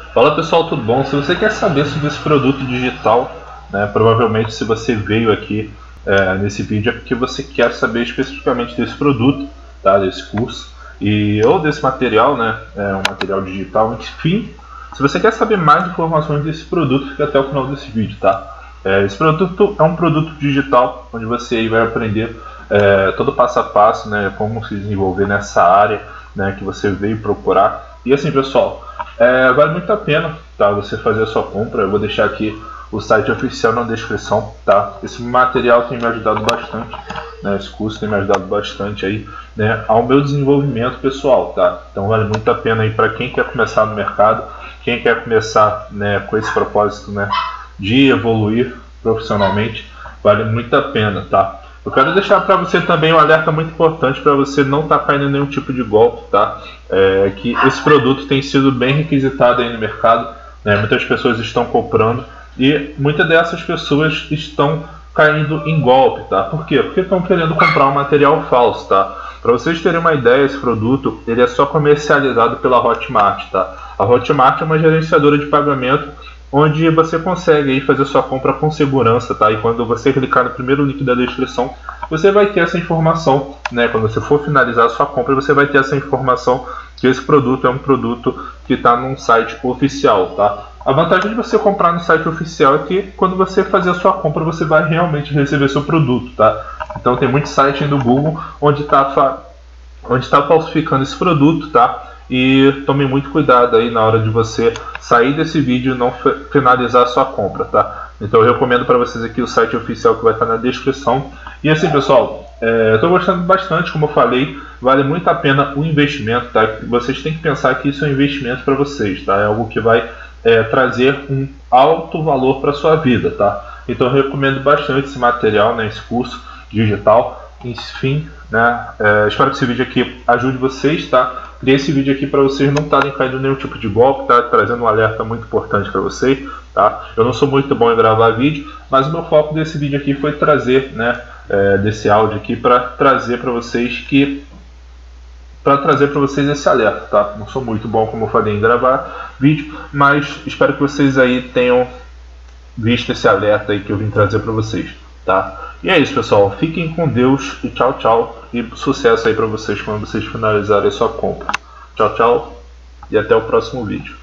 Fala pessoal, tudo bom? Se você quer saber sobre esse produto digital, né, provavelmente se você veio aqui nesse vídeo é porque você quer saber especificamente desse produto, tá, desse curso, ou desse material, né, um material digital, enfim. Se você quer saber mais informações desse produto, fica até o final desse vídeo, tá? Esse produto é um produto digital, onde você aí vai aprender todo passo a passo, né, como se desenvolver nessa área, né, que você veio procurar. E assim, pessoal, vale muito a pena, tá, você fazer a sua compra. Eu vou deixar aqui o site oficial na descrição, tá? Esse material tem me ajudado bastante, né? Esse curso tem me ajudado bastante aí, né, ao meu desenvolvimento pessoal, tá? Então vale muito a pena aí para quem quer começar no mercado, quem quer começar, né, com esse propósito, né, de evoluir profissionalmente, vale muito a pena, tá? Eu quero deixar para você também um alerta muito importante para você não estar caindo em nenhum tipo de golpe, tá? Que esse produto tem sido bem requisitado aí no mercado, né? Muitas pessoas estão comprando e muitas dessas pessoas estão caindo em golpe, tá? Por quê? Porque estão querendo comprar um material falso, tá? Para vocês terem uma ideia, esse produto ele é só comercializado pela Hotmart, tá? A Hotmart é uma gerenciadora de pagamento onde você consegue aí fazer sua compra com segurança, tá? E quando você clicar no primeiro link da descrição, você vai ter essa informação, né? Quando você for finalizar a sua compra, você vai ter essa informação que esse produto é um produto que está num site oficial, tá? A vantagem de você comprar no site oficial é que quando você fazer a sua compra, você vai realmente receber seu produto, tá? Então tem muito site aí no Google onde está falsificando esse produto, tá? E tome muito cuidado aí na hora de você sair desse vídeo e não finalizar a sua compra, tá? Então eu recomendo para vocês aqui o site oficial que vai estar na descrição. E assim, pessoal, eu estou gostando bastante, como eu falei, vale muito a pena o investimento, tá? Vocês têm que pensar que isso é um investimento para vocês, tá? É algo que vai trazer um alto valor para sua vida, tá? Então eu recomendo bastante esse material, né? Esse curso digital. Enfim, né? Espero que esse vídeo aqui ajude vocês, tá? Criei esse vídeo aqui para vocês não estarem caindo em nenhum tipo de golpe, tá? Trazendo um alerta muito importante para vocês, tá? Eu não sou muito bom em gravar vídeo, mas o meu foco desse vídeo aqui foi trazer, né? Desse áudio aqui para trazer para vocês esse alerta, tá? Não sou muito bom, como eu falei, em gravar vídeo, mas espero que vocês aí tenham visto esse alerta aí que eu vim trazer para vocês, tá? E é isso, pessoal. Fiquem com Deus e tchau, tchau. E sucesso aí para vocês quando vocês finalizarem a sua compra. Tchau, tchau. E até o próximo vídeo.